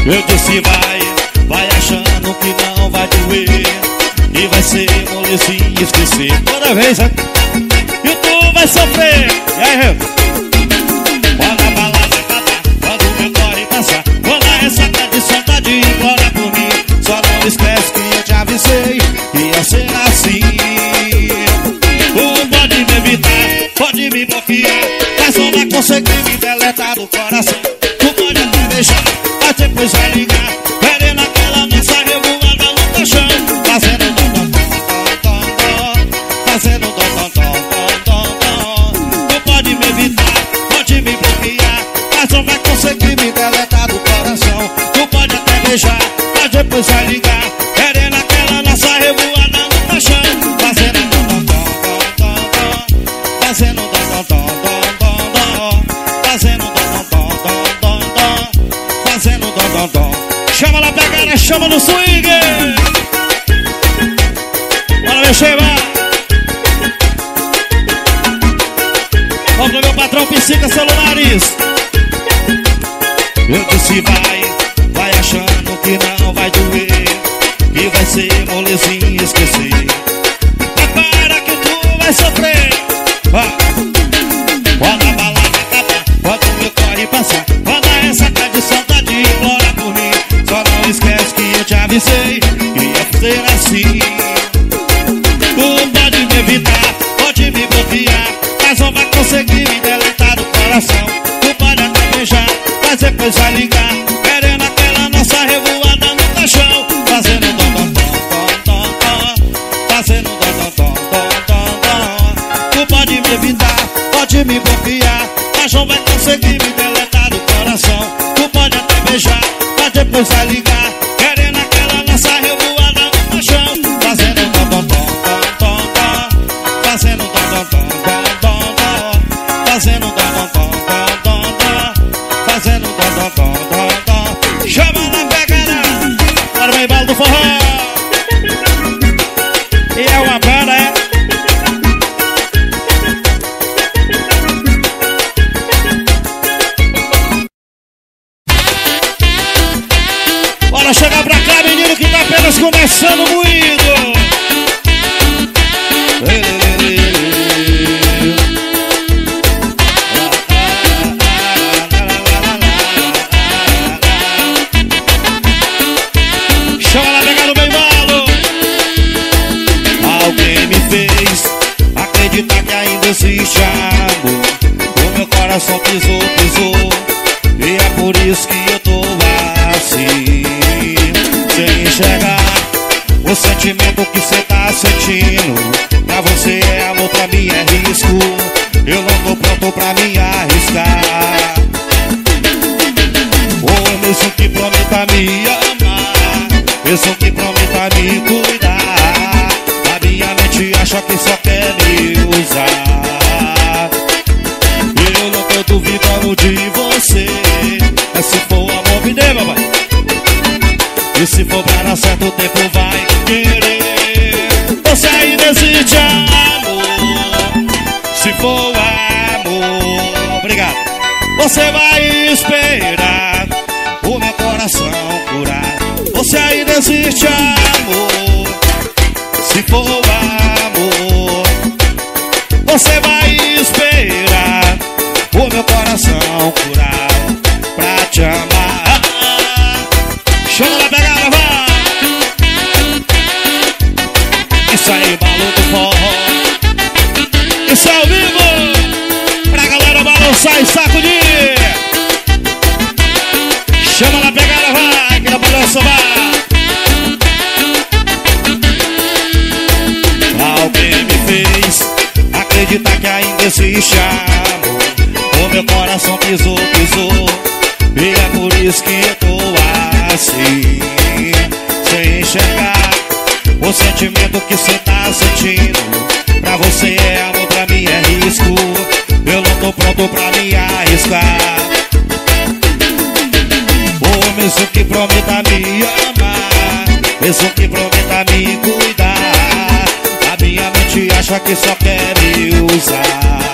Eu disse vai achando que não vai doer, e vai ser molezinho esquecer. Toda vez, hein? E tu vai sofrer. E aí, quando a balada acabar, quando o meu corre passar, quando a ressaca de saudade implora por mim, só não esquece que eu te avisei que ia ser assim. Tu pode me evitar, pode me bloquear, mas não vai conseguir me deletar do coração. Tu pode até beijar, mas depois vai ligar, querendo aquela nossa revoada no caixão, fazendo dom dom dom dom dom, fazendo dom dom dom dom dom. Tu pode me evitar, pode me bloquear, mas não vai conseguir me deletar do coração. Tu pode até beijar, mas depois vai ligar, querendo aquela nossa revoada no caixão, fazendo dom dom dom dom dom, fazendo dom dom dom dom dom, fazendo dom dom dom dom dom, fazendo dom dom dom. Chama na pegada, chama no swing. Bora mexer, vai. Vamos pro meu patrão Psica Celulares. Eu disse vai achando que não vai doer, que vai ser molezinho esquecer. Prepara que tu vai sofrer. Quando a balada acabar, quando o meu corre passar, quando a ressaca de saudade implora por mim, só não esquece que eu te avisei que ia ser assim. Tu pode me evitar, pode me bloquear, mas não vai conseguir me deletar do coração. Tu pode até beijar, mas depois vai ligar, querendo aquela nossa revoada no caixão, fazendo dom dom dom dom dom, fazendo dom dom dom dom dom. Tu pode me evitar, pode me bloquear, mas não vai conseguir me deletar do coração. Tu pode até beijar, mas depois vai ligar, querendo aquela nossa revoada no caixão, fazendo dom dom dom dom dom, fazendo dom dom dom dom dom, fazendo dom dom dom dom dom, fazendo dom dom dom dom dom. Chama na pegada, para o embalo do forró. E é uma banda, é? Bora chegar pra cá, menino, que tá apenas começando o moído. Chama na pegada do embalo. Alguém me fez acreditar que ainda existe amor. O meu coração pisou, e é por isso que eu tô assim, sem enxergar o sentimento que cê tá sentindo. Pra você é amor, pra mim é risco. Eu não tô pronto pra me arriscar. Ou mesmo que prometa me amar, mesmo que prometa me cuidar, a minha mente acha que só quer me usar. Eu não tô duvidando de você, mas se for amor me dê, papai. E se for pra dar certo tempo vai querer. Você ainda existe amor. Se for amor, obrigado. Você vai esperar o meu coração curar. Você ainda existe amor. Se for amor, você vai esperar o meu coração curar pra te amar. Chama na pegada, vai. Isso aí, balão do forró. Isso é ao vivo, pra galera balançar e sacudir. Chama na pegada, vai, que na balança vai. Alguém me fez acreditar que ainda existe amor. O meu coração pisou, e é por isso que eu tô assim, sem enxergar o sentimento que cê tá sentindo. Pra você é amor, pra mim é risco. Eu não tô pronto pra me arriscar. Ou mesmo que prometa me amar, mesmo que prometa me cuidar, a minha mente acha que só quer me usar.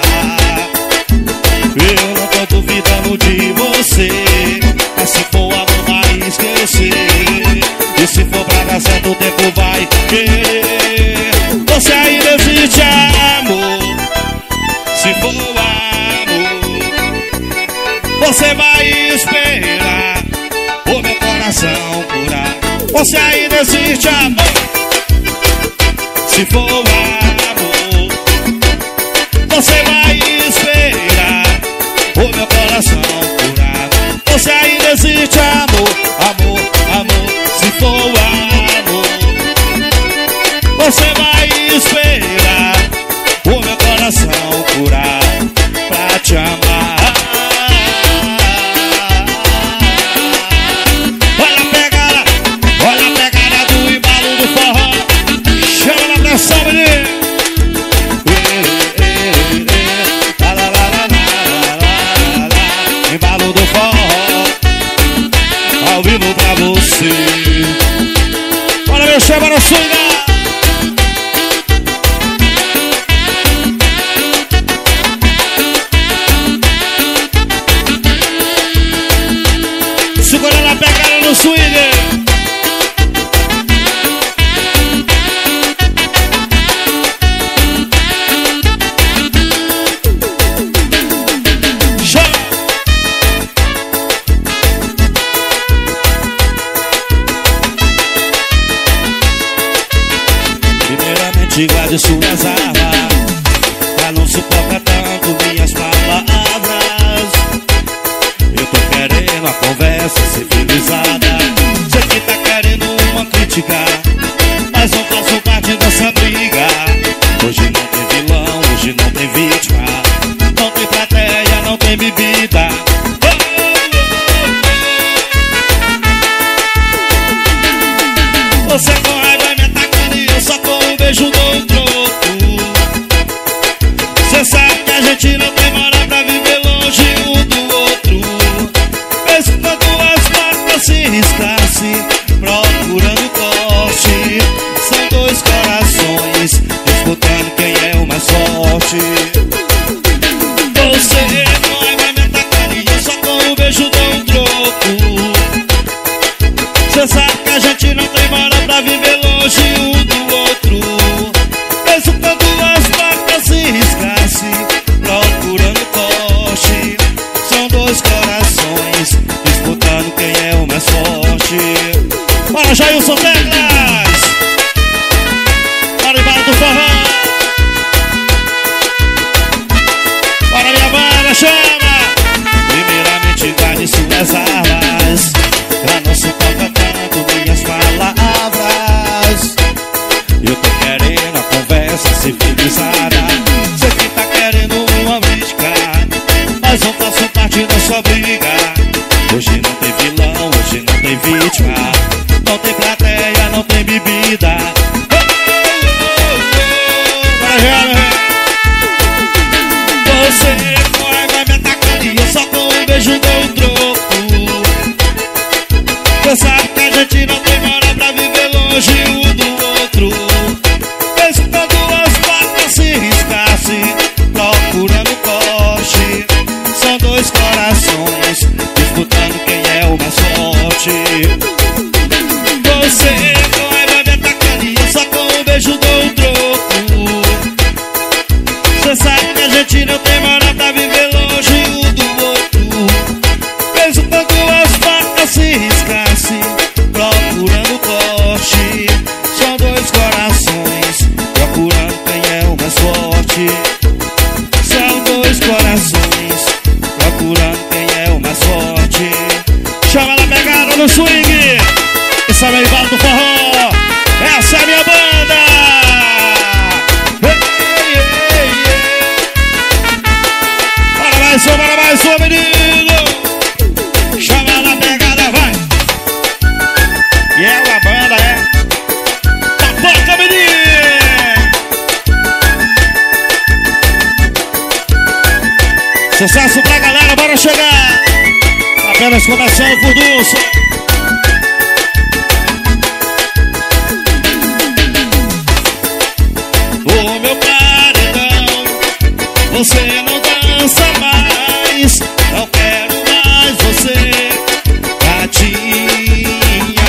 Eu não tô duvidando de você, mas se for amor vai esquecer. esquecer. E se for pra dar certo, o tempo vai querer. Você ainda existe, amor. Se for amor, você vai esperar o meu coração curar. Você ainda existe, amor. Se for amor, você vai esperar o meu coração curar. Você ainda existe, amor, amor, amor. Se for amor, você vai esperar o meu coração curar pra te amar. Olha a pegada do embalo do forró. Chama na pressão, menino. Embalo do forró, ao vivo pra você. Bora meu chama no swing. Segurando a pegada no swing. Guarde suas armas, pra não suportar tanto minhas palavras. Eu tô querendo a conversa civilizada. Sei que tá querendo uma crítica, mas não faço parte dessa briga. Hoje não tem vilão, hoje não tem vítima. Não tem plateia, não tem bebida. Você com raiva me atacando e eu só com um beijo dou um troco. Cê sabe que a gente não tem moral pra viver longe um do outro. Mesmo quando as portas se riscassem, procurando corte. São dois corações disputando quem é o mais forte. Você com raiva me atacando e eu só com um beijo dou um troco. Cê sabe que a gente não tem moral pra viver longe um do outro. Mesmo quando as portas se riscassem, procurando corte. São dois corações disputando quem é o mais forte. Bora, Jailson Teclas! Bora, embalo do forró! Bora, minha banda, chama! Primeiramente guarde suas armas, pra não suportar tanto minhas palavras. Eu tô querendo a conversa civilizada. Sei que tá querendo uma crítica, mas não faço parte da sua briga. Hoje não tem vilão, hoje não tem vítima. Não tem plateia, não tem bebida. Você com raiva me atacando e eu só com um beijo dou um troco. Você sabe que a gente não tem moral pra viver longe um do outro. Mesmo quando as portas se riscassem, procurando corte. São dois corações disputando quem é o mais forte. Você com raiva me atacando e eu só com um beijo dou um troco. Você sabe que a gente não tem moral pra viver longe um do outro. Mesmo quando as portas se riscassem, procurando corte. São dois corações procurando quem é o mais forte. São dois corações procurando quem é o mais forte. Chama na pegada no swing. Esse é o embalo do forró. Essa é a minha banda. Bora mais um, menino. Chama na pegada, vai. E é a banda, é Papoca, menino. Sucesso pra galera, bora chegar. Apenas começando por Dulce. O meu paredão, você não dança mais. Não quero mais você, gatinha.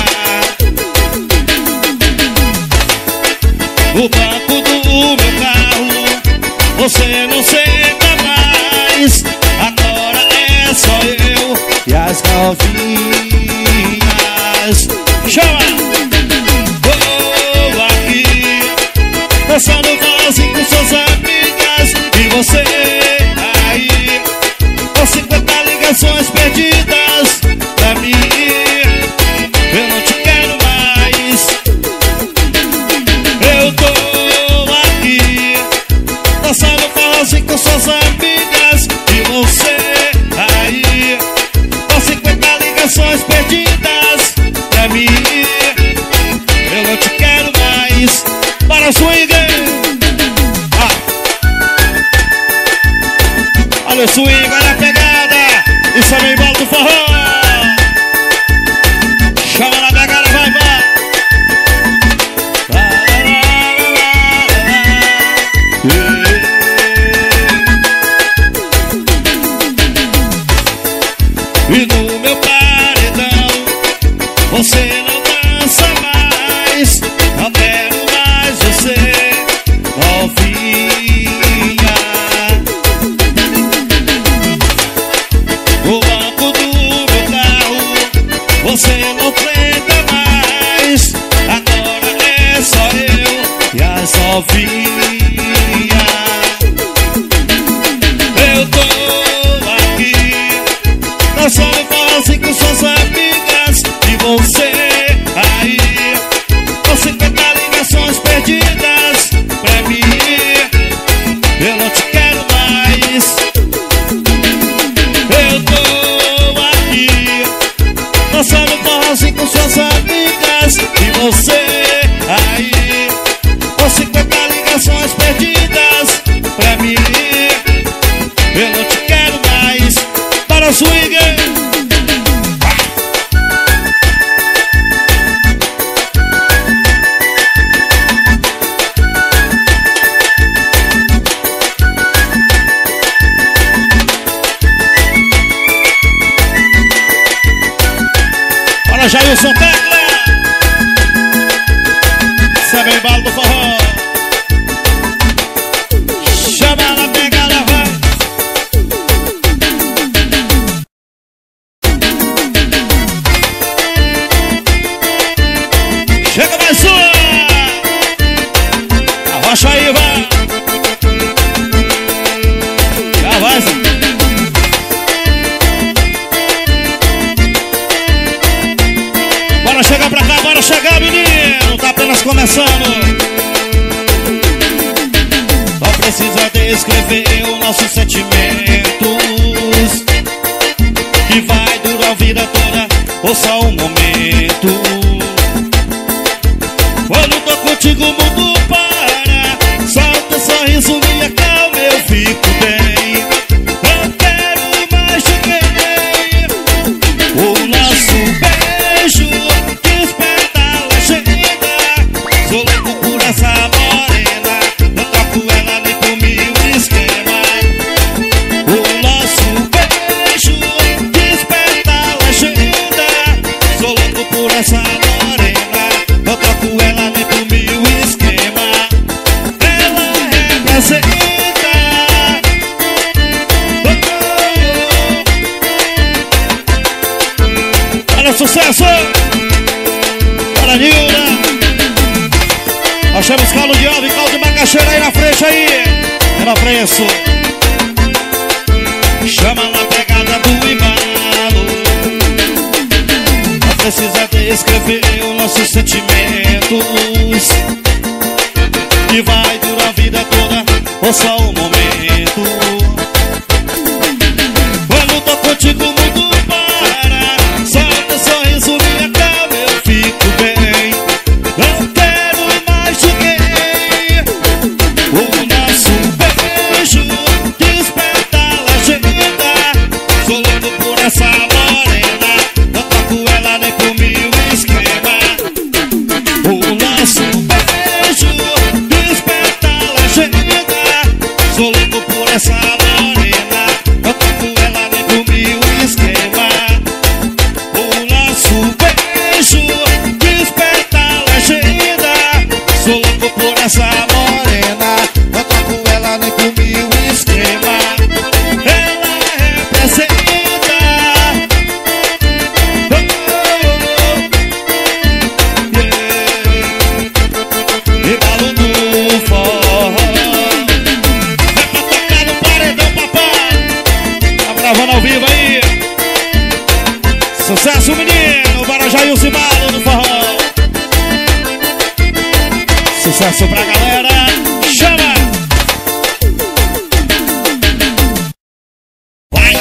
Chama! Tô aqui, dançando forrozinho com suas amigas. E você aí, com 50 ligações perdidas pra mim. Eu não te quero mais. Eu tô aqui, dançando forrozinho com suas amigas. E você aí, com 50 ligações perdidas pra mim. Eu não te quero mais. Para swing! Olha o swing, olha a pegada. Isso é bem bom do forró. Chama na pegada, vai, vai. E no meu paredão você não dança mais. Não quero mais você, novinha. O banco do meu carro você não senta mais. Agora é só eu e as novinhas. Eu tô aqui, dançando forrozinho com suas amigas. E você aí, com 50 ligações perdidas pra mim. Eu não te quero mais. Eu tô aqui, dançando forrozinho com suas amigas. E você aí, com 50 ligações perdidas pra mim. Eu não te quero mais. Para o swing! Olha Jailson Tecla. Isso é bem balo do forró. Chama na pegada, vai. Chega mais uma. Arrocha aí, vai. Já vai, Zé. Bora chegar pra cá, bora chegar, menino. Tá apenas começando. Só precisa descrever os nossos sentimentos, que vai durar a vida toda ou só um momento. Quando tô contigo o mundo para. Solta sorriso, minha calma, eu fico bem. Não quero mais ninguém. O nosso beijo desperta a legenda. Sou louco por essa morena, não troco ela nem por mil esquemas. O nosso beijo desperta a legenda. Sou louco por essa morena, não troco ela nem por mil esquemas. Ela representa olha o sucesso. Olha a Nilda. Nós temos caldo de ovo e caldo de macaxeira aí na frente aí. Menor preço. Chama na pegada do embalo. Não precisa descrever os nossos sentimentos, que vai durar a vida toda ou só um momento. Quando tô contigo o mundo para. Solta sorriso, minha calma, eu fico bem. Não quero mais ninguém. O nosso beijo desperta a legenda. Sou louco por essa morena, não troco ela nem por mil esquemas. O nosso beijo desperta a legenda. Sou louco sucesso pra galera. Chama! Vai!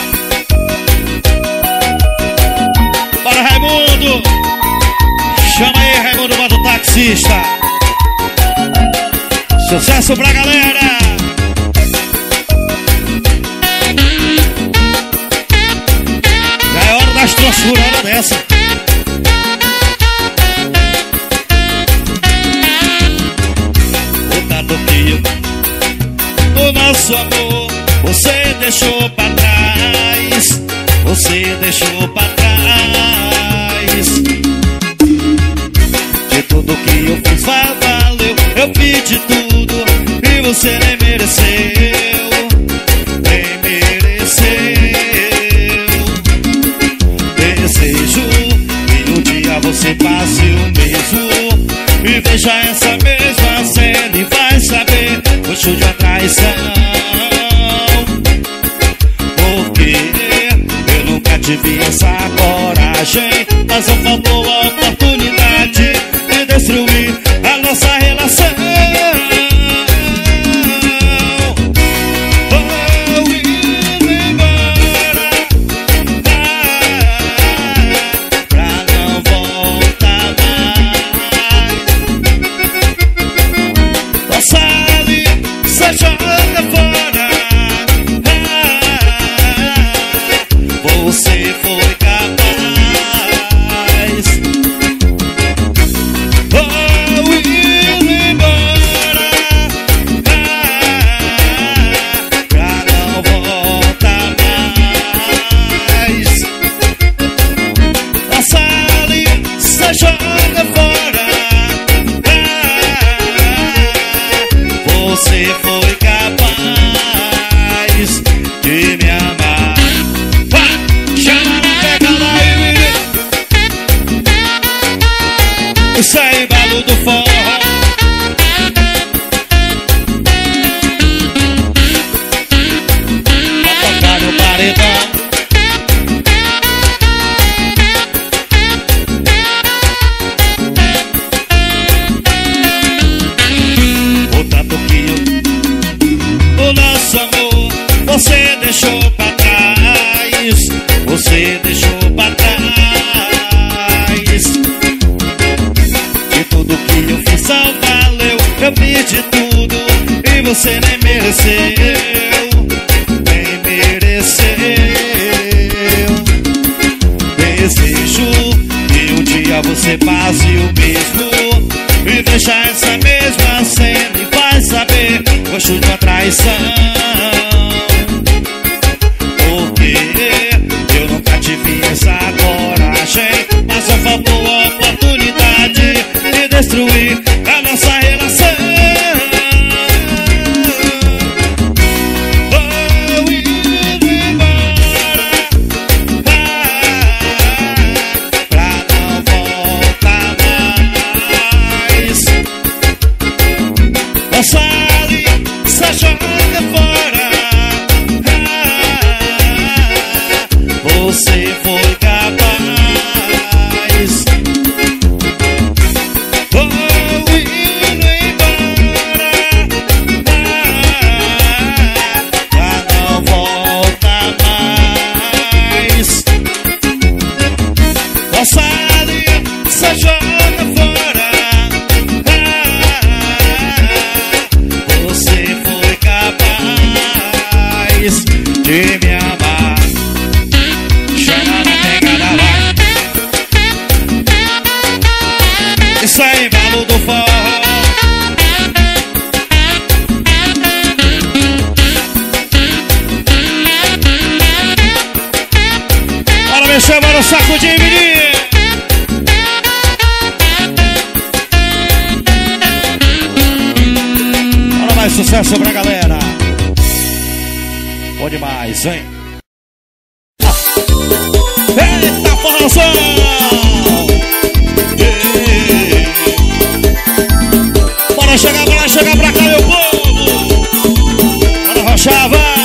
Bora, Raimundo! Chama aí, Raimundo, bota o taxista. Sucesso pra galera! Já é hora das tuas furadas dessa. O nosso amor você deixou pra trás. Você deixou pra trás. De tudo que eu fiz valeu. Eu pedi tudo e você nem mereceu. Nem mereceu. Desejo que um dia você passe o mesmo e veja essa mesma cena e vai saber gosto de uma traição. Porque eu nunca tive essa coragem, mas não faltou a oportunidade de destruir a nossa relação. Vou indo embora, pra não voltar mais. Nossa aliança joga fora. Você foi capaz. Vou indo embora, pra não voltar mais. Nossa aliança joga fora. Você foi capaz de me amar. Chama na pegada aí, isso aí, embalo do forró. Vai tocar no paredão. O tanto que o nosso amor você deixou pra trás. Você deixou pra trás. De tudo que eu fiz só valeu. Eu pedi tudo e você nem mereceu. Nem mereceu. Desejo que um dia você passe o mesmo e veja essa mesma cena e vai saber gosto de uma traição. Porque eu nunca tive essa coragem, mas só faltou a oportunidade de destruir a nossa relação. Vou indo embora, pra não voltar mais. Nossa aliança joga fora. Você foi capaz. Vou indo embora, pra não voltar mais. Nossa aliança joga fora. Você foi capaz de me amar. Chama na pegada, vai. Isso aí, embalo do forró. Bora mexer, bora sacudir, menino. Bora mais sucesso pra galera. Bom demais, hein? Eita, forrozão! Bora chegar pra cá, meu povo! Bora rochar, vai!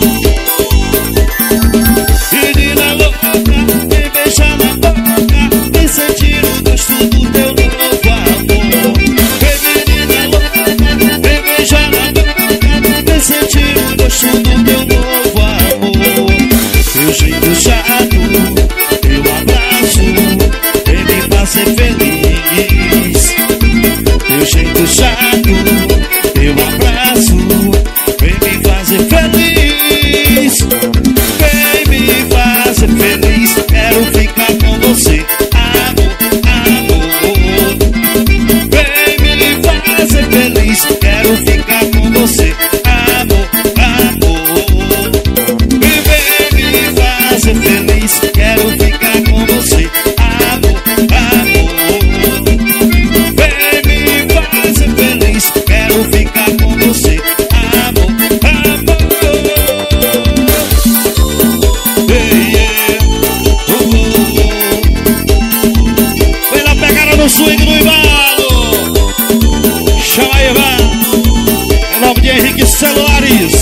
Menina louca, me beija na boca, me sentir o gosto do teu novo amor. Menina louca, embalo. Chama aí, vai. Em nome de Henrique Celulares.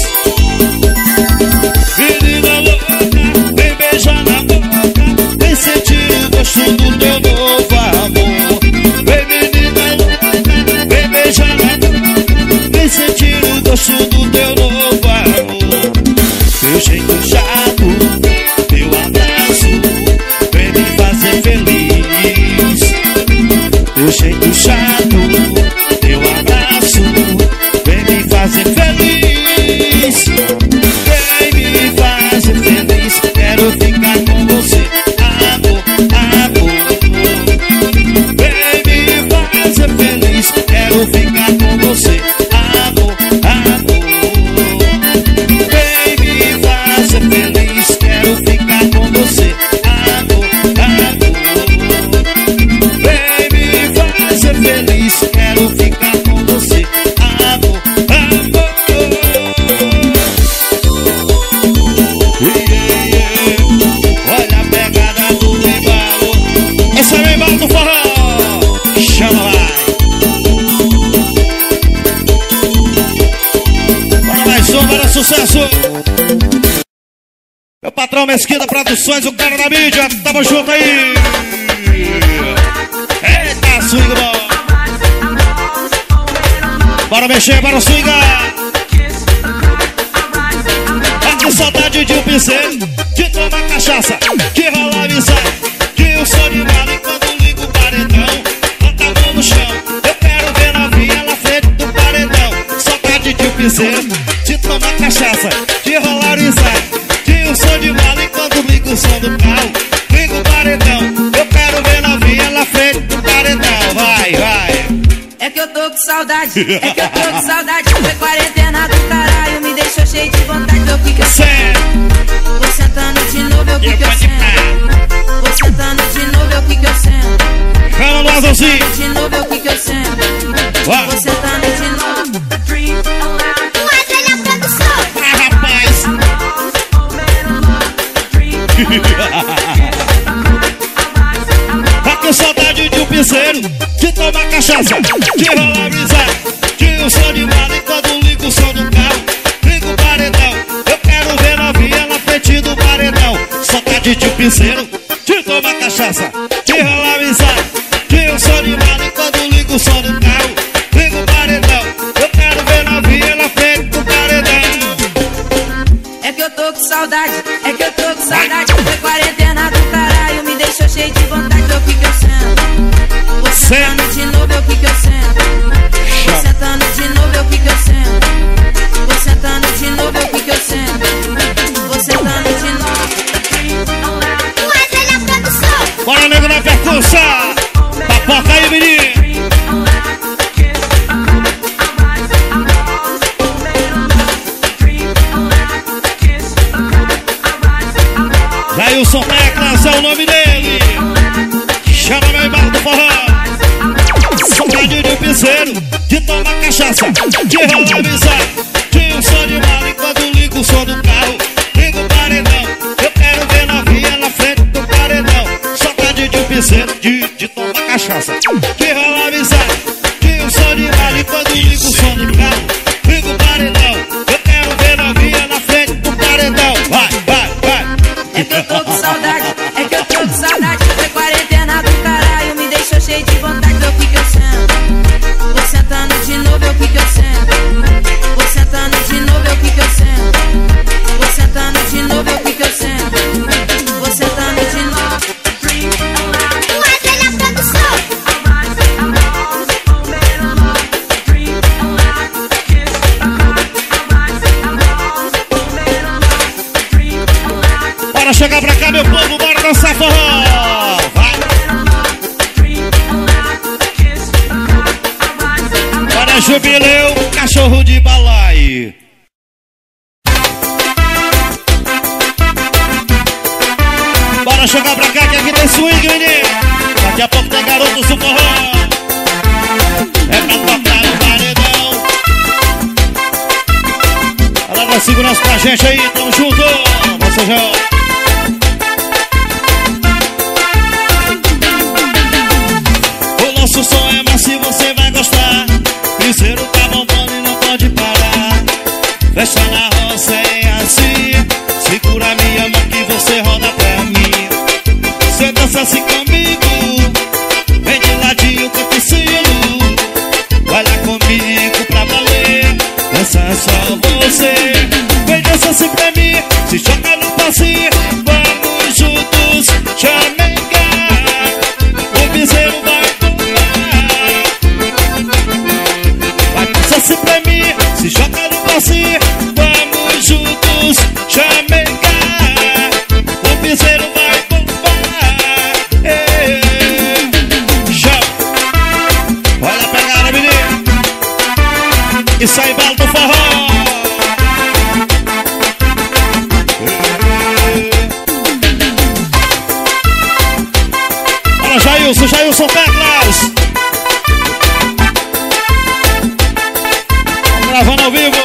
Menina louca, vem beijar na boca, vem sentir o gosto do teu novo amor. Vem menina louca, vem beijar na boca, vem sentir o gosto do teu novo amor. Teu jeito chato, teu abraço, vem me fazer feliz. Teu jeito chato, teu abraço, vem me fazer feliz. Vem me fazer feliz, quero ficar com você, amor, amor. Vem me fazer feliz, quero ficar com você, amor, amor. Vem me fazer feliz, quero ficar com você, amor, amor. Vem me fazer feliz, quero ficar com você, amor, amor. Olha a pegada do embalo. Esse é o embalo do forró. Chama lá. Bora mais um, bora sucesso. Meu patrão Mesquita Produções, o cara da mídia. Tamo junto aí. Eita, swing bom. Bora mexer, bora swingar. Que saudade de um piseiro, de tomar cachaça, de rolar amizade, de um som de bala enquanto ligo o paredão. Bota a mão no chão, eu quero ver novinha na frente do paredão. Saudade de um piseiro, de tomar cachaça, de rolar amizade, de um som de bala enquanto ligo o som do carro. Ligo o paredão, eu quero ver novinha na frente do paredão. Vai, vai. É que eu tô com saudade, é que eu tô com saudade. Foi quarentena do caralho, me deixou cheio de vontade. Vê o que que eu sento. Vou sentando de novo, vê o que que eu sento. Vou sentando de novo, vê o que que eu sento. Calma, Vou sentando de novo, vê o que que eu sento. Vai. Vou sentando de novo. Mas olha a produção. Ah, rapaz. Tá com saudade de um piseiro, de tomar cachaça, de rolar amizade, de um som de bala enquanto ligo o som do carro. Ligo o paredão, eu quero ver novinha na frente do paredão. Saudade de um piseiro, de tomar cachaça, de rolar amizade, de um som de bala enquanto ligo o som do carro. Ligo o paredão, eu quero ver novinha na frente do paredão. É que eu tô com saudade, é que eu tô com saudade. Foi quarentena do caralho, me deixou cheio de vontade. Vê o que que eu sento. Vou sentando de novo, vê o que que eu sento. Vou sentando de novo, vê o que que eu sento. Vou sentando de novo, vê o que que eu sento. Vou sentando de novo. Mas olha a produção. Bora, nego, na percussão. Papoca aí, menino. Jailson Teclas é o nome dele. Chama meu embalo do forró. Saudade de um piseiro, de tomar cachaça, de rolar amizade, de um som de bala enquanto ligo o som do carro. Ligo o paredão, eu quero ver novinha na frente do paredão. Saudade de um piseiro, de tomar cachaça, de rolar amizade, de um som de bala enquanto ligo o som do carro. Ligo o paredão, eu quero ver novinha na frente do paredão. Vai, vai, vai. É que eu tô com saudade, é que eu tô com saudade. Foi quarentena do caralho, me deixou cheio de vontade. Vê o que que eu sento. Vou sentando de novo, vê o que que eu sento. Vou sentando de novo, vê o que que eu sento. Vou sentando de novo, vê o que que eu sento. Vou sentando de novo. Mas olha a produção. Bora chegar pra cá, meu povo, bora dançar forró. Vai. Bora jubileu, cachorro de balai. Bora chegar pra cá que aqui tem swing, menino. Daqui a pouco tem garotos do forró. É pra tocar no paredão. Galera, segurança com a gente aí, tamo junto. Nossa, João. O nosso som é E sai embalo do forró. Olha Jailson Teclas. Gravando ao vivo.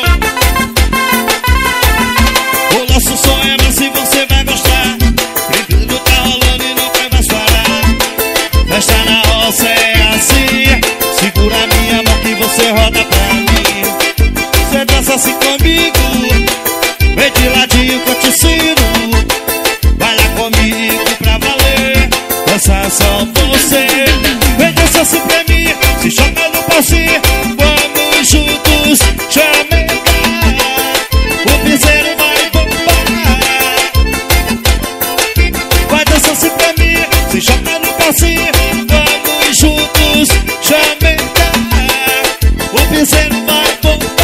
O nosso som é mas se você vai gostar. Brinquedo tá rolando e não vai mais parar. Festa na roça é assim. Segura a minha mão que você roda pra mim. Você dança assim comigo. Vem de ladinho que eu te ensino. Vai lá comigo pra valer. Dança só você. Vem dança assim pra mim. Se joga no passinho. Vamos juntos chamegar. O piseiro vai bombar. Vai dançar assim pra mim. Se joga no passinho. Vamos juntos chamegar. O piseiro vai bombar.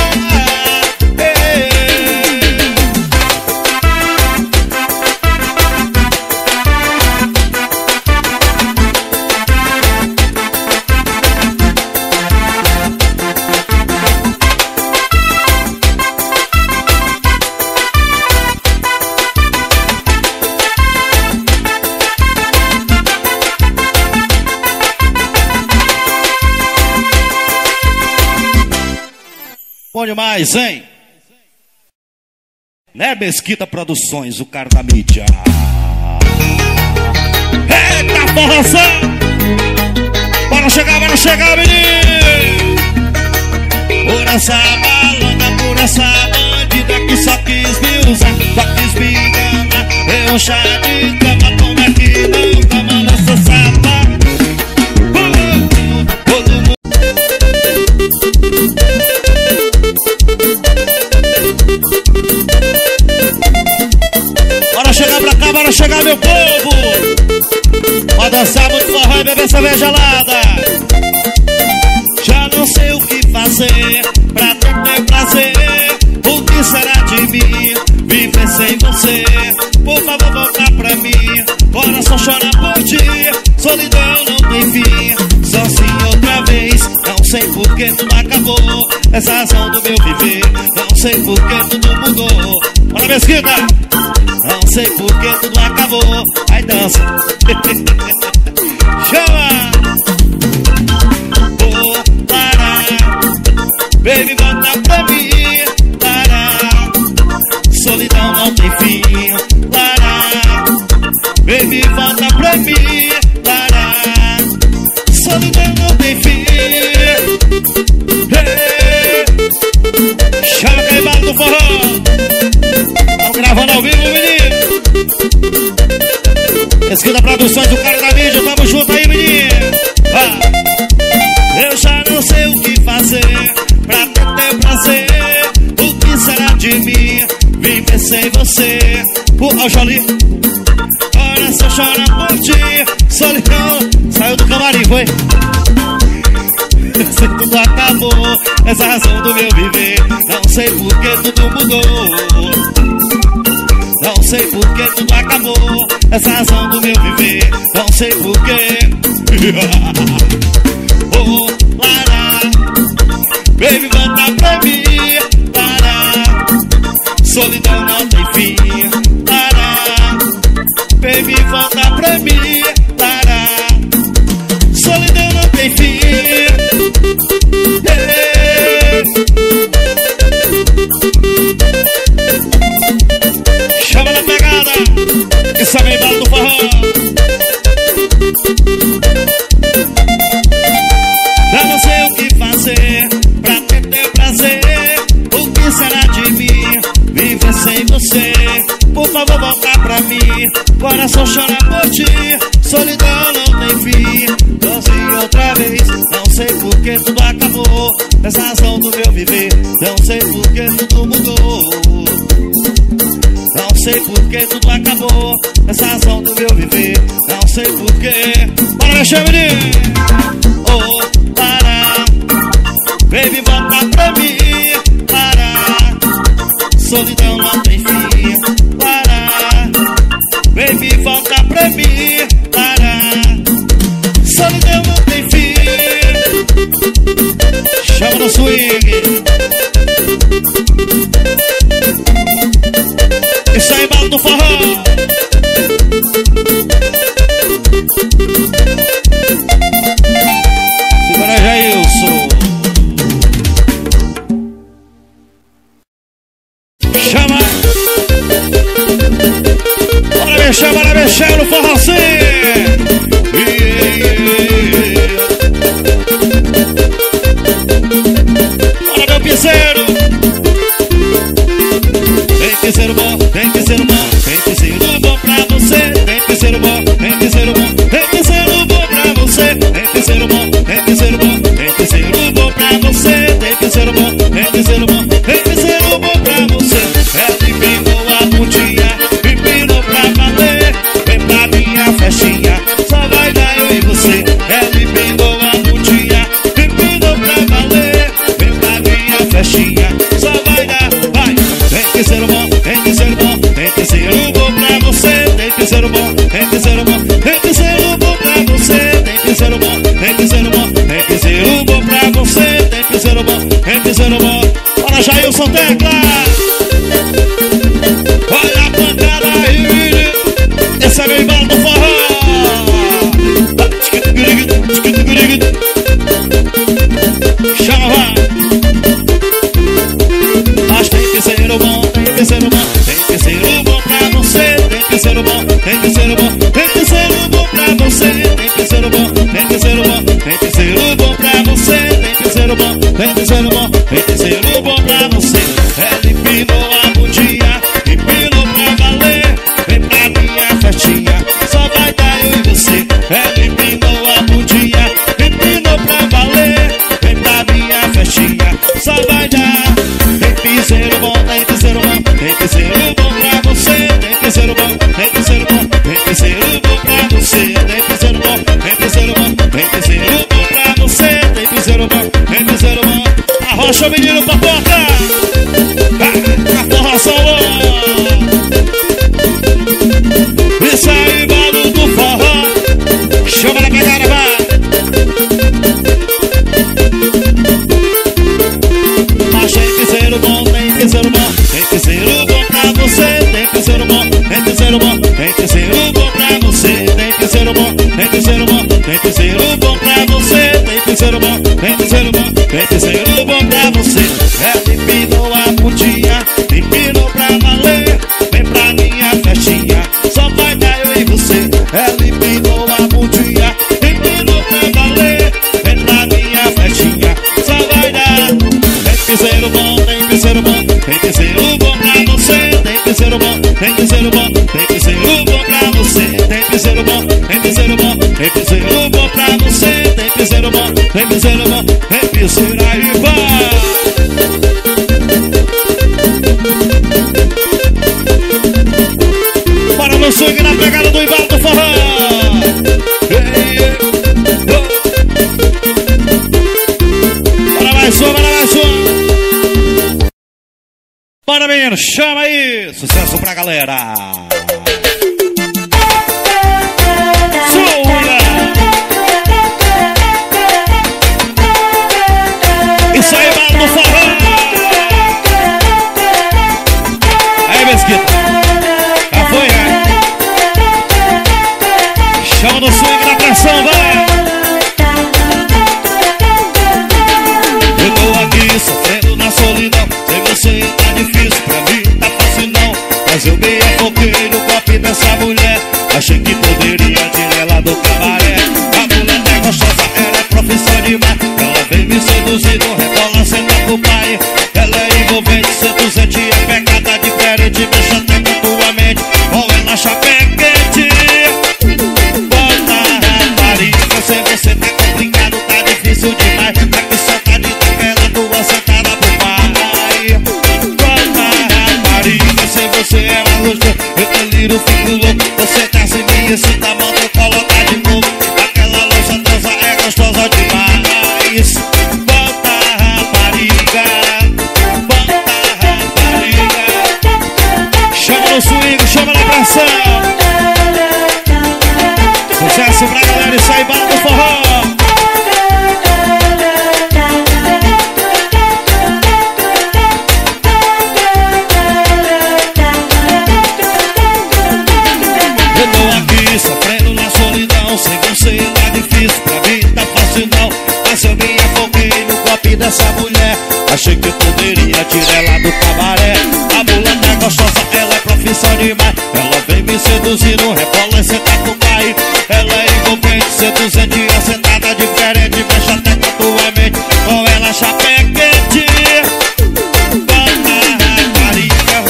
Bom demais, hein? Né, Mesquita Produções, o cara da mídia. Eita, forração! Bora chegar, menino! Por essa malandra, por essa bandida que só quis me usar, só quis me enganar. Eu chá de cama, como é que não toma nessa sapa? Todo mundo. Bora chegar, meu povo! Pode dançar muito forró e beber cerveja gelada. Já não sei o que fazer pra ter teu prazer. O que será de mim viver sem você? Por favor, volta pra mim. Coração chora por ti. Solidão não tem fim. Sozinho outra vez. Não sei por que tudo acabou. Essa razão do meu viver. Não sei por que tudo mudou. Bora, Mesquita! Não sei por que tudo acabou. Aí dança. Chama. Vou parar. Baby, volta pra mim. Parar. Solidão não tem fim. Parar. Baby, volta pra mim. Parar. Solidão não tem fim. Hey. Chama que embalo do forró. Estamos gravando ao vivo, menino. Esquina Produções, do cara da mídia. Tamo junto aí, menino. Eu já não sei o que fazer pra ter teu prazer. O que será de mim viver sem você? Ó, Jolie. Olha só, chora por ti. Solidão saiu do camarim, foi? Eu sei que tudo acabou. Essa razão do meu viver. Não sei por que tudo mudou. Não sei por que tudo acabou. Essa razão do meu viver. Não sei por que. Vou parar. Baby, volta pra mim. Parar. Solidão não tem fim. Parar. Baby, volta pra mim. Parar. Solidão não tem fim. Hey. Chama na pegada. Isso é bem embalo do forró. Já não sei o que fazer pra ter teu prazer. O que será de mim viver sem você? Por favor, volta pra mim. Coração chora por ti. Solidão não tem fim. Sozinho outra vez. Não sei por que tudo acabou. Essa razão do meu viver. Não sei por que tudo mudou. Não sei por que tudo acabou. Essa razão do meu viver. Não sei por que. Bora mexer, menino. Oh, parar. Baby, volta pra mim. Parar. Solidão não tem fim. Parar. Baby, volta pra mim. Parar. Solidão não tem fim. Chama no swing. Michel no forrozinho. Bora, meu piseiro. Tem que ser bom, tem que ser bom, tem que ser bom pra você. Tem que ser bom, tem que ser bom, tem que ser bom pra você. Tem que ser bom, tem que ser bom, tem que ser bom pra você. Tem que ser bom, tem que ser bom, tem que ser bom pra você. Ela empinou a bundinha, empinou pra valer. Vem pra minha festinha, só vai dar eu e você. Ela empinou a bundinha, empinou pra valer. Vem pra minha festinha, só vai dar, vai. Tem que ser bom, tem que ser bom, tem que ser bom pra você. Tem que ser bom, tem que ser bom, tem que ser bom pra você. Tem que ser bom, tem que ser bom, tem que ser bom pra você. Tem que ser bom, tem que ser bom. Bora, Jailson Tecla. Olha a pancada aí, esse é meu irmão do forró. Chama. Mas tem que ser bom, tem que ser bom, tem que ser bom pra você. Tem que ser bom, tem que ser bom, tem que ser bom pra você. Tem que ser bom, tem que ser bom, tem que ser bom pra você. Tem que ser bom, tem que ser bom, tem que ser bom pra você. Ela empinou a bundinha, empinou pra valer. Vem pra minha festinha, só vai dar eu e você. Ela empinou a bundinha, empinou pra valer. Vem pra minha festinha, só vai dar. Tem que ser bom, tem que ser bom, tem que ser bom pra você. Tem que ser bom, tem que ser bom, tem que ser bom pra você. Tem que ser bom, tem que ser bom, tem que ser bom pra você. Tem que ser bom, tem que ser bom. Arrocha o menino pra porta. A porra solo. Isso aí, mano do forró. Chama na pegada, vai. Mas tem que ser bom, tem que ser bom, tem que ser bom pra você. Tem que ser bom, tem que ser bom, tem que ser bom pra você. Tem que ser bom, tem que ser bom, tem que ser bom pra você. Tem que ser bom, tem que ser bom, tem que ser bom pra você. Ela empinou a bundinha, empinou pra valer. Vem pra minha festinha, só vai dar eu e você. Ela empinou a bundinha, empinou pra valer. Vem pra minha festinha, só vai dar. Tem que ser bom, tem que ser bom, tem que ser bom pra você. Tem que ser bom, tem que ser bom, tem que ser bom pra você. Tem que ser bom, tem que ser bom, tem que ser bom pra você. Tem que ser bom, tem que ser bom, tem que ser aí, vai. Bora no swing na pegada do embalo do forró. Bora mais uma, bora mais uma. Bora, menino, chama aí. Sucesso pra galera. Sula. Isso aí, embalo do forró. Aí, Mesquita. Já foi, né? Chama no swing da pressão, vai. Eu tô aqui sofrendo na solidão. Sem você tá difícil, pra mim tá fácil não. Mas eu me afoquei no copo dessa mulher. Achei que poderia tirar ela do cabaré. A mulher é gostosa, ela é profissão demais. Ela vem me seduzindo, rebola, senta pro pai. Ela é envolvente, seduzente, é pegada diferente. Mexe até com tua mente, ou ela chapé quente. Bota rapariga, sem você tá complicado, tá difícil demais. Tá que saudade daquela tua sentada pro pai. Bota rapariga, sem você é uma luz. Eu deliro, fico louco, você tá sem mim, esse tá manda eu colocar de novo. Aquela louça dança é gostosa demais. Bota rapariga, bota rapariga. Chama no swing, chama na canção. Sucesso pra galera, isso aí, bala do forró. top dessa mulher. Achei que eu poderia tirar ela do cabaré. A mulata é gostosa, ela é profissão demais. Ela vem me seduzindo, rebola e senta com o pai. Ela é envolvente, seduzente, assentada diferente. Mexe até com a tua mente, com ela chapé quente. Bota rapariga,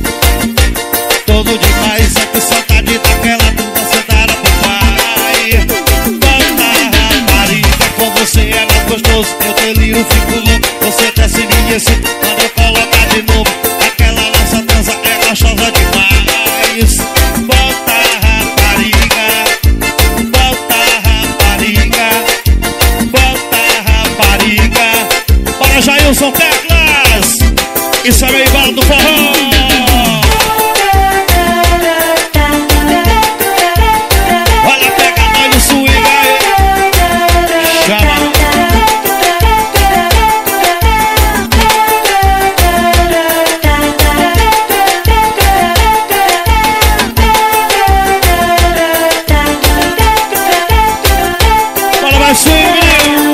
todo demais. É que saudade daquela tuba sentada pro pai. Bota rapariga, com você é mais gostoso. Eu deliro, fico louco, você desce e esse quando eu colocar de novo. Aquela nossa dança é gostosa demais. Bota rapariga, bota rapariga, bota rapariga. Bora Jailson Teclas, isso é meio bala do forró. Olha, pega nós no swing aí. Chama. Bora mais swing, menino.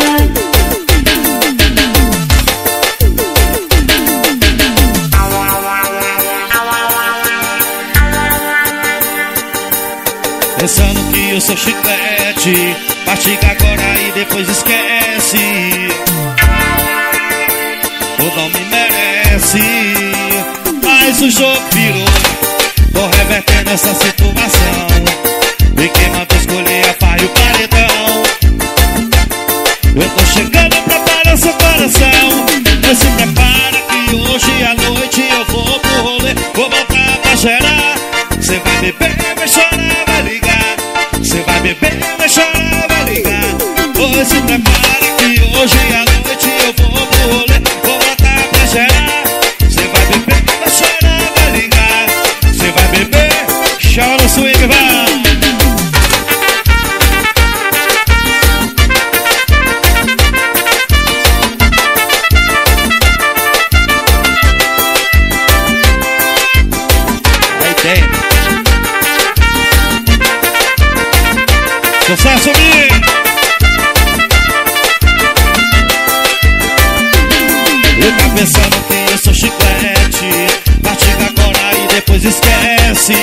Pensando que eu sou chiclete, mastiga agora e depois esquece. Tu não me merece, mas o jogo virou. Tô revertendo essa situação. E quem mandou escolher a pá e o paredão. Eu tô chegando, prepara seu coração. Mas se prepara que hoje à noite eu vou pro rolê. Vou botar pra gerar. Cê vai beber, vai chorar, vai ligar. Cê vai beber, vai chorar, vai ligar. Pois se prepara que hoje à noite eu vou pro rolê. Vou botar pra gerar. Cê vai beber, vai chorar, vai ligar. Cê vai beber, chora no swing, vai. Aí tem sucesso, menino! Eu tá pensando que eu sou chiclete, mastiga agora e depois esquece.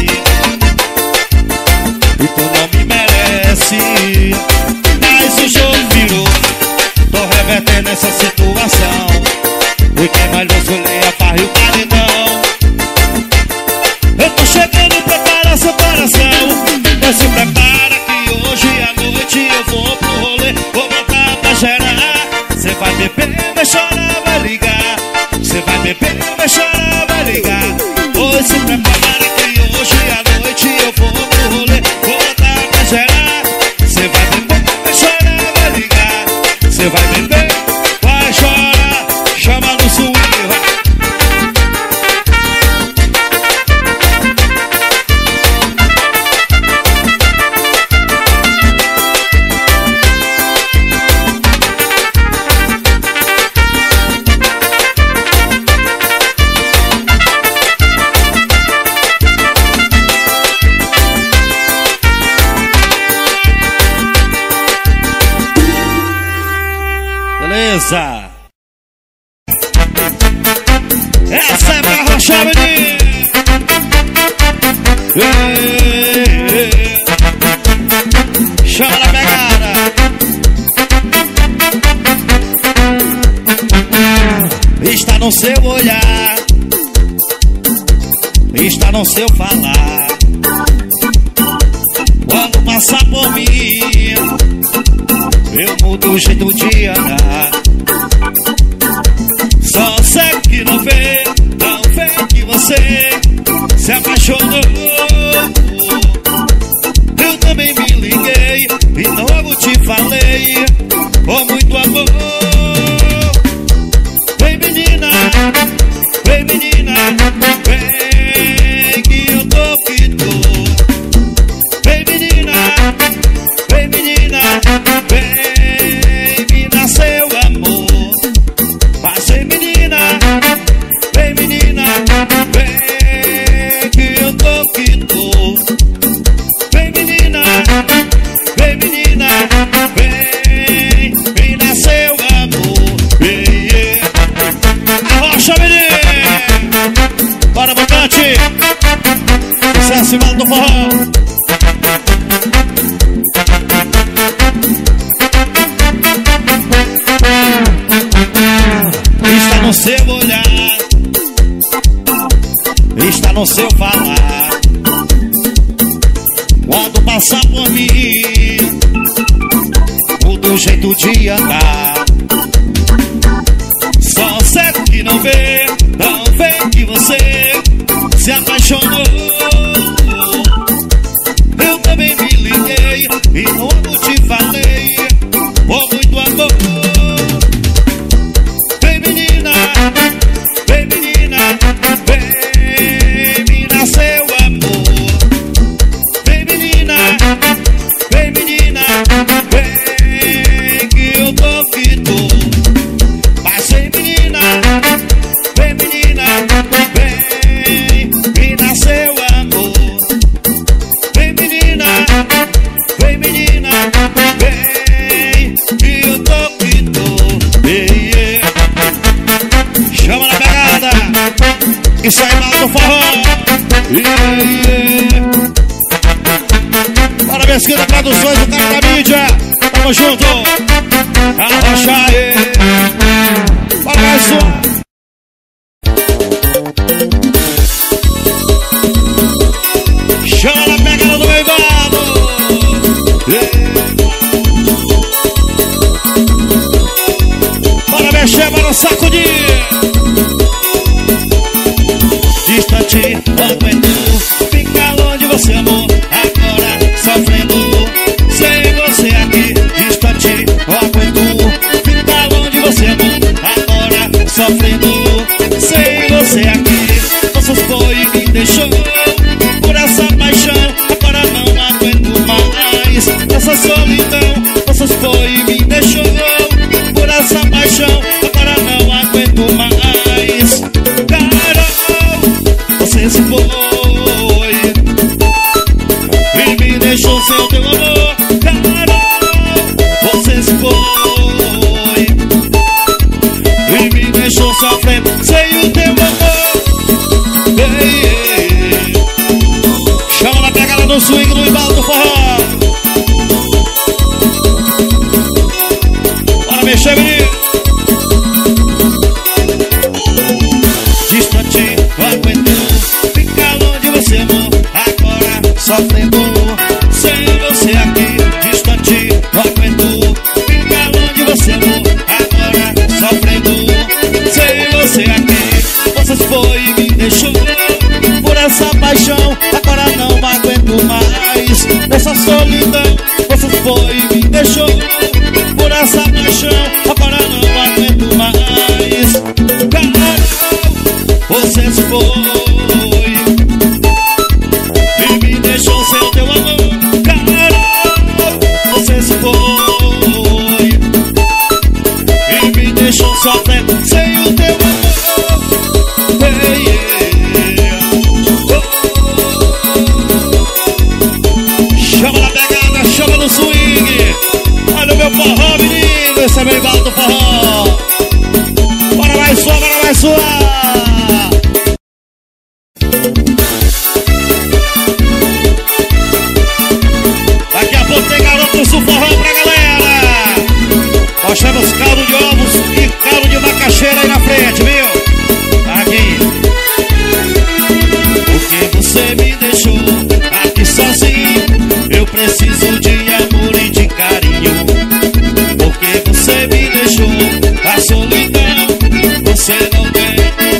E tu não me merece, mas o jogo virou. Tô revertendo essa situação. E quem mais vai escolher a barra e o paredão. Eu tô chegando, prepara seu coração. Mas se prepara que hoje à noite eu vou pro rolê. Vou botar pra gerar. Cê vai beber, vai chorar, vai ligar. Cê vai beber, vai chorar, vai ligar. Pois se prepara que hoje à noite eu vou pro rolê. Vou botar pra gerar. Cê vai beber, vai chorar, vai ligar. Cê vai beber, vai chorar. Chama no swing, vai. Beleza? Essa é pra rochar, menino. Chama na pegada. Está no seu olhar, está no seu falar. Quando passar por mim, eu mudo o jeito de andar. Só sei que não vê que você se apaixonou. Eu também me liguei e logo te falei com muito amor. Vem menina, vem menina, vem que eu tô que tô. Vem menina, vem menina, vem me dar seu amor. Mas vem menina, vem menina, vem que eu tô que tô. Vem menina, vem menina, vem me dar seu amor. desce mal do forró. Está no seu olhar, está no seu falar. Quando passar por mim, muda o jeito de andar. Só certo que não vê que você se apaixonou. Eu também me liguei e logo te falei, com muito amor. Vem menina, vem menina, vem me nascer o amor. Vem menina, vem menina, vem que eu tô que tô. Mas vem menina, vem menina, vem me nascer o amor. Vem menina, vem menina, vem que eu tô que tô. Ei, chama na pegada, isso aí mal do forró. Parabéns, Quinta Produções, o cara da mídia. Tamo junto. Arrocha aí. Bora mais um. Chama na pegada do Meivado. Bora mexer, bora sacudir. Distante, aguento, fica longe você amor. Agora sofrendo, sem você aqui. Distante, aguento, fica longe você amor. Agora sofrendo, sem você aqui. Você foi e me deixou por essa paixão. Agora não aguento mais essa solidão. Você foi e me deixou por essa paixão. Agora não aguento mais. Você se foi e me deixou sem o teu amor. Carol, você se foi e me deixou sofrendo sem o teu amor. Ei, chama na pegada do swing do embalo do forró. Bora mexer, menino. Distante, aguento, fica longe você amor. Agora sofrendo, sem você aqui. Distante, aguento, fica longe você amor. Agora sofrendo, sem você aqui. Você foi e me deixou por essa paixão. Agora não aguento mais essa solidão. Você foi e me deixou por essa paixão. Agora não aguento mais. Carol, você se foi e me deixou sem o teu amor. Carol, você se foi e me deixou sofrendo sem o teu amor. Chama na pegada, chama no swing. Olha o meu forró, menino. Esse é meu embalo do forró. Bora mais suar, bora mais suar. Daqui a pouco tem garotos do forró pra galera. Nós temos caldo de ovos e caldo de macaxeira aí na frente, viu? Aqui. Porque você me deixou aqui sozinho. Eu preciso de amor e de carinho. Porque você me deixou a solidão. Você não tem.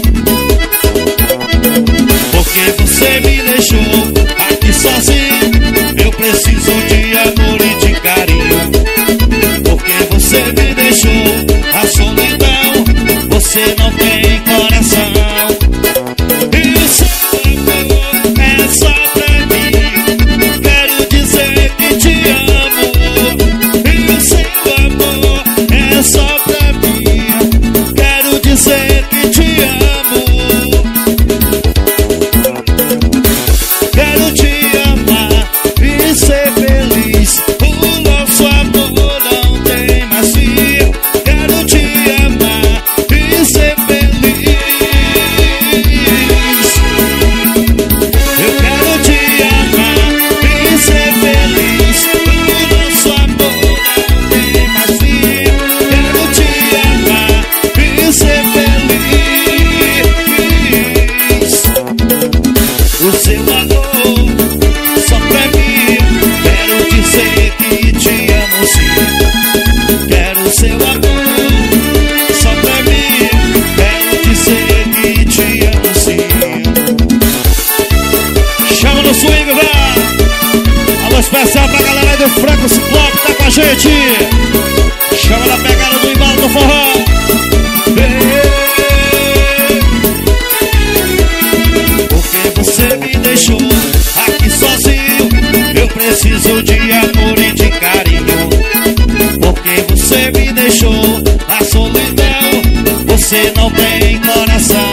Porque você me deixou aqui sozinho. Eu preciso de amor e de carinho. Porque você me deixou a solidão. Você não tem. do Franco Ciclope tá com a gente. Chama na pegada do embalo do forró. Porque você me deixou aqui sozinho. Eu preciso de amor e de carinho. Porque você me deixou na solidão. Você não tem coração.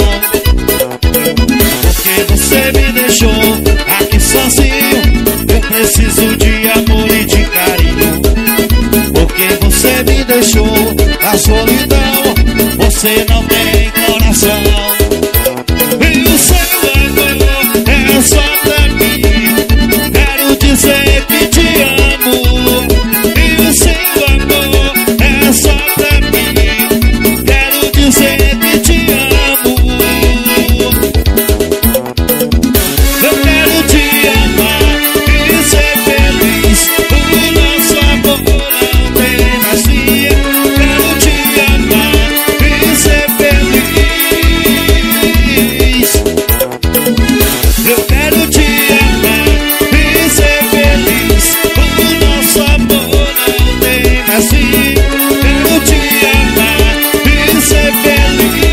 Porque você me deixou aqui sozinho. Eu preciso de amor e de carinho. Porque você me deixou na solidão. Você não tem coração. E o seu amor é só pra mim. Quero dizer que te amo. E o seu amor é só pra mim. Quero dizer que te amo. Eu quero te amar e ser feliz. O nosso amor não tem mais fim. Quero te amar e ser feliz. Eu quero te amar e ser feliz. O nosso amor não tem mais fim. Quero te amar e ser feliz.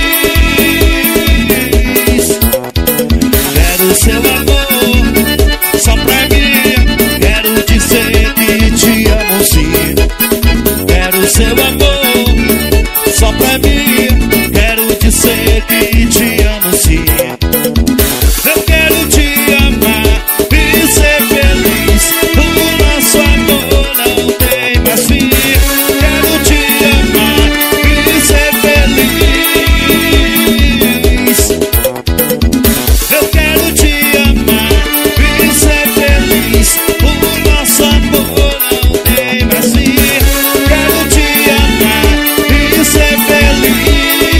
Quero seu amor só pra mim. Quero dizer que te amo sim. Quero seu amor só pra mim. Quero dizer que te amo sim. Eu quero te amar e ser feliz. O nosso amor não tem mais fim. Quero te amar e ser feliz. Eu quero te amar e ser feliz. O nosso amor não tem mais fim. Quero te amar e ser feliz.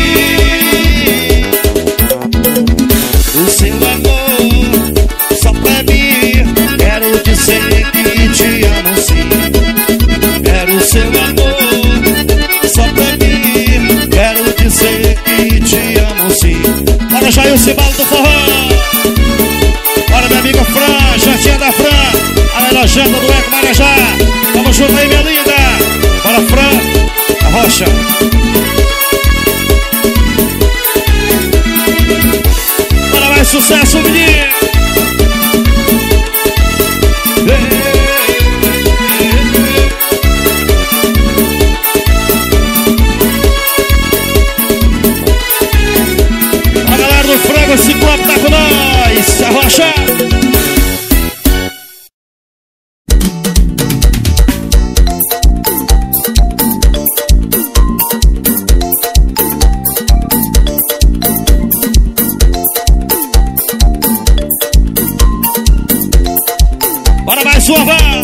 O seu amor só pra mim. Quero dizer que te amo sim. Quero seu amor só pra mim. Quero dizer que te amo sim. Bora, Jair, o cibalo do forró. Bora, minha amiga Fran, Jantinha da Fran, a melhor janta do Eco Marajá. Tamo junto aí, minha linda. Bora, Fran, a Rocha. Bora, mais sucesso, menino. A galera do Frango Ciclope tá com nós. A Rocha. Bora mais uma vez.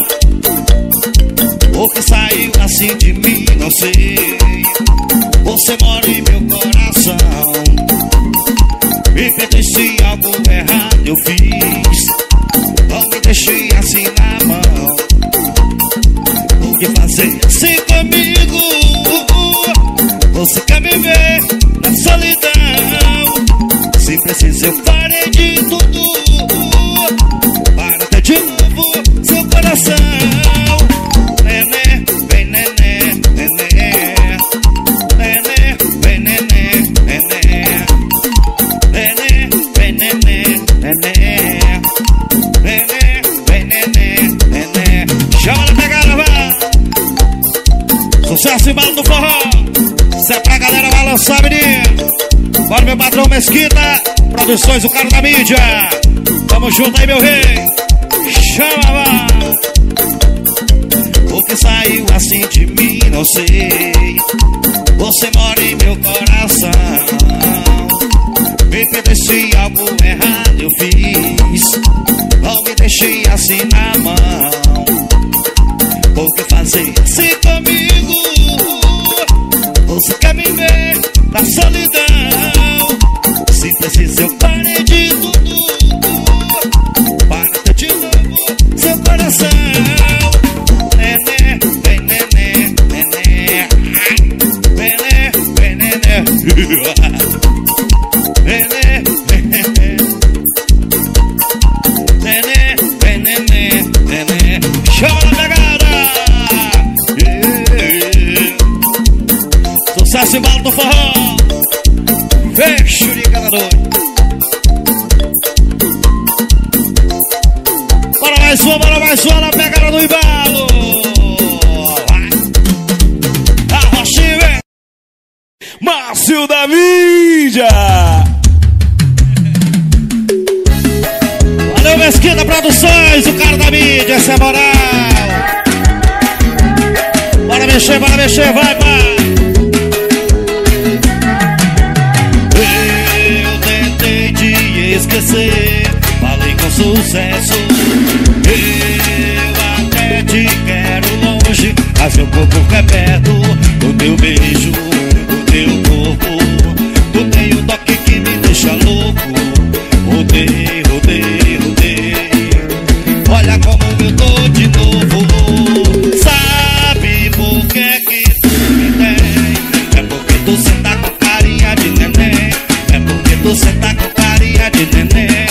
O que saiu assim de mim, não sei. Você mora em meu coração. Me pertence algo errado eu fiz. Não me deixei assim na mão. O que fazer assim comigo? Você quer me ver na solidão. Se precisa eu farei de tudo para ter de novo seu coração. Nenê, vem nenê, nenê. Nenê, vem nenê, nenê. Nenê, vem nenê, nenê. Nenê, vem nenê, nenê. Chama na pegada, vai. Sucesso e bala do forró. Isso é pra galera balançar, menino. Bora, meu patrão Mesquita, Produções, o cara da mídia. Tamo junto aí, meu rei. Chama, vai. O que saiu assim de mim, não sei. Você mora em meu coração. Me pertence algo errado eu fiz. Não me deixei assim na mão. O que fazer assim comigo? Você quer me ver na solidão. Se precisa eu parei de tudo para ter de novo seu coração. Nenê, vem nenê, nenê. Nenê, vem nenê. Nenê, vem nenê. Nenê, vem nenê, nenê. Chama na pegada. Sucesso e bala do forró. Fecho de cada noite. Bora mais uma na pegada do embalo. A Roxinha, Márcio da mídia. Valeu, Mesquita Produções, o cara da mídia, essa é moral. Bora mexer, vai, vai. Eu tentei te esquecer, falei com sucesso. Eu até te quero longe, mas meu corpo é perto. O teu beijo, o teu corpo, tu tem um toque que me deixa louco. Rodei, rodei, rodei. Olha como eu tô de novo. Sabe por que tu me tem? É porque tu senta com carinha de neném. É porque tu senta com carinha de neném.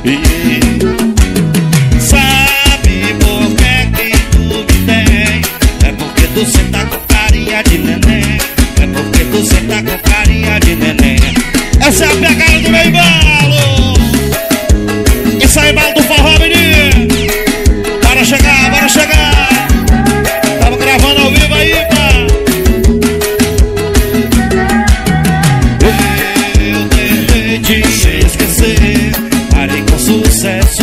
Sabe por que tu me tem? É porque tu senta com carinha de neném. É porque tu senta com carinha de neném. Essa é a pegada do meu embalo. Isso aí, embalo do forró, menino. Bora chegar, bora chegar. Tava gravando ao vivo aí, pá. Eu tentei te esquecer, parei com sucesso.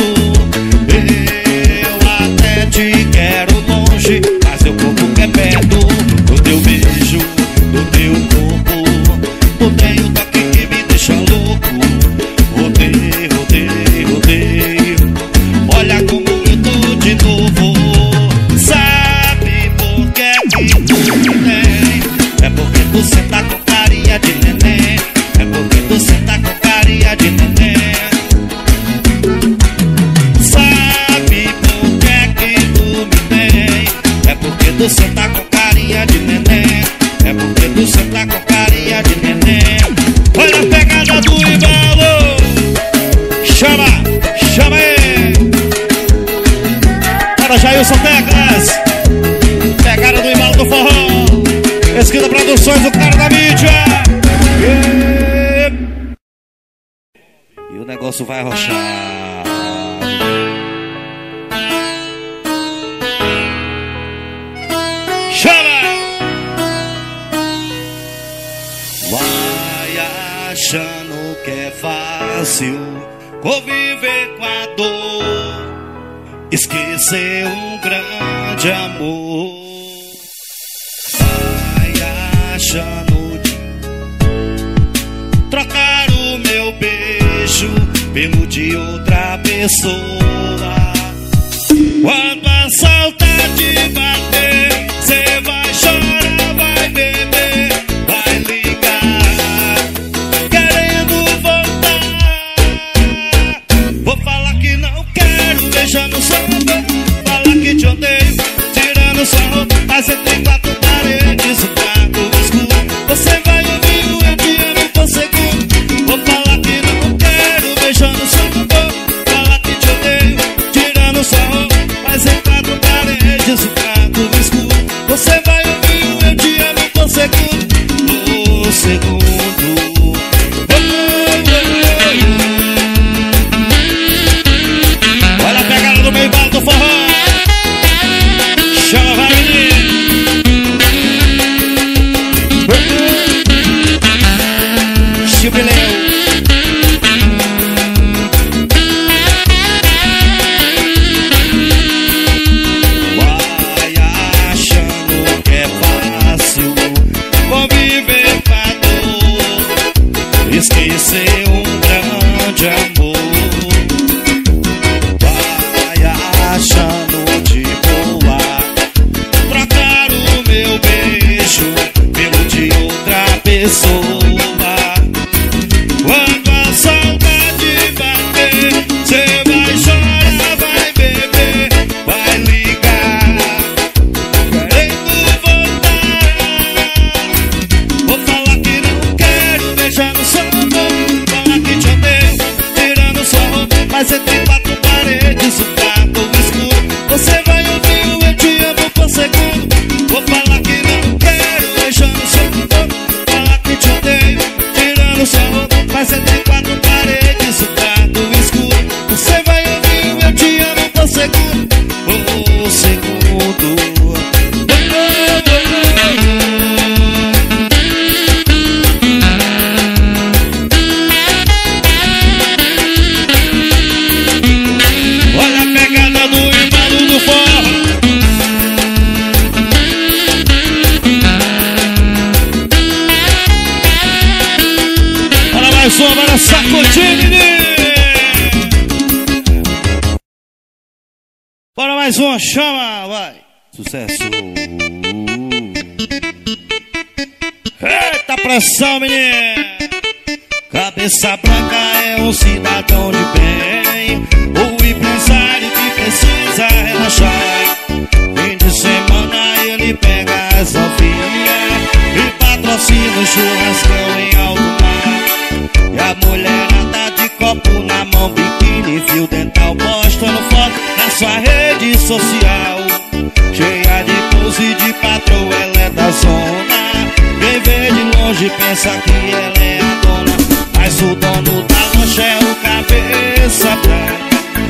Eu até te quero longe, mas teu corpo que é perto. Do teu beijo, do teu corpo, tu tem um toque que me deixa louco. Rodei, rodei, rodei. Olha como eu tô de novo. Sabe por que tu me tem? É porque tu senta com carinha de neném. É porque tu senta com carinha de neném. Sabe por que tu me tem? É porque tu senta com carinha de neném. É porque tu senta com carinha de neném. Olha a pegada do embalo. Chama, chama aí. Para Jailson Teclas. Pegada do embalo do forró. Esquina Produções, o cara da mídia. E o negócio vai rochar. Chama! Vai achando que é fácil conviver com a dor, esquecer um grande amor. Vai achando de trocar o meu beijo pelo de outra pessoa. Quando a saudade bater, cê vai chorar, vai beber, vai ligar, querendo voltar. Vou falar que não quero, beijando sua boca. Falar que te odeio, tirando sua roupa. Mas entre quatro paredes, o quarto escuro, você vai ouvir o eu te amo por segundo. Vou falar que não quero, beijando sua boca. Falar que te odeio, tirando sua roupa. Mas em quatro paredes, o quarto escuro, você vai ouvir o eu te amo por segundo. Por segundo. Olha a pegada do meio embalo do forró. Chama, vai, menino. Jubileu. Vai achando que é fácil conviver com a dor, esquecer um grande amor. Vai achando de boa trocar o meu beijo pelo de outra pessoa. Quando a saudade bater, cê vai chorar, vai beber, vai ligar, querendo voltar. Vou falar que não quero, beijar no seu amor. Falar que te odeio, tirando sua roupa. Mas entre quatro paredes, o quarto escuro, você vai ouvir o eu te amo por segundo. Vou falar que não quero, beijar no seu amor. mais uma, bora sacudir, menino. Bora mais uma, chama, vai. Sucesso. Eita pressão, menino. Cabeça branca é um cidadão de bem, o empresário que precisa relaxar. Fim de semana ele pega as novinhas e patrocina o churrascão em alto mar. E a mulherada de copo na mão, biquíni, fio dental, postando foto na sua rede social. Cheia de pose de patroa, ela é da zona. Quem vê de longe pensa que ela é a dona, mas o dono da lancha é o cabeça branca.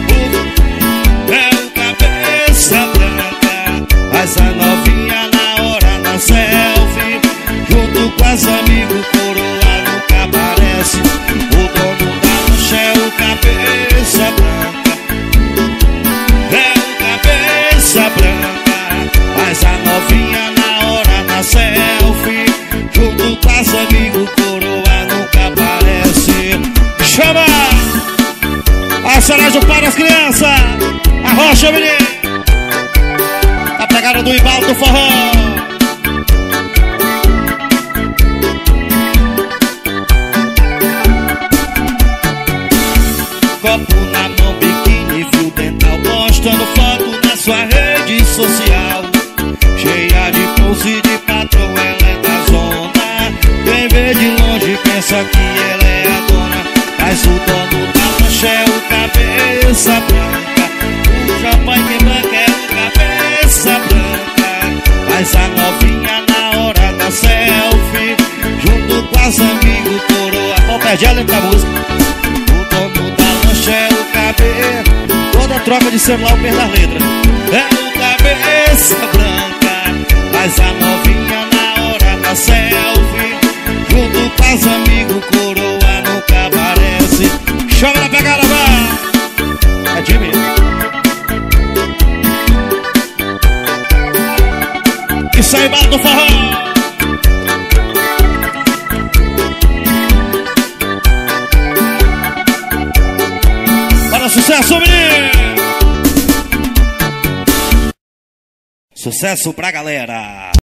É o cabeça branca. Faz a novinha na hora da selfie, junto com as amigos, coroa nunca aparece. O dono da lancha é o cabeça branca. É o cabeça branca. Faz a novinha na hora da selfie, junto com as amigos, coroa nunca aparece. Chama! A cereja para as crianças. A rocha, menino. A pegada do embalo do forró. Copo na mão, biquíni, fio dental, postando foto na sua rede social. Cheia de pose de patrão, ela é da zona. Quem vê de longe pensa que ela é a dona, mas o dono da lancha é o cabeça branca. O champanhe que branca é o cabeça branca. Faz a novinha na hora da selfie, junto com as amigos, coroa. Pô, perde a letra da música. O dono da lancha é o cabeça. Toda troca de celular perde a letra. É o cabeça branca. Faz a novinha na hora da selfie, junto com as amigos, coroa nunca aparece. Chama na pegada, vai! É Jimmy. Isso aí, bala do forró. Para sucesso, menino! Sucesso pra galera!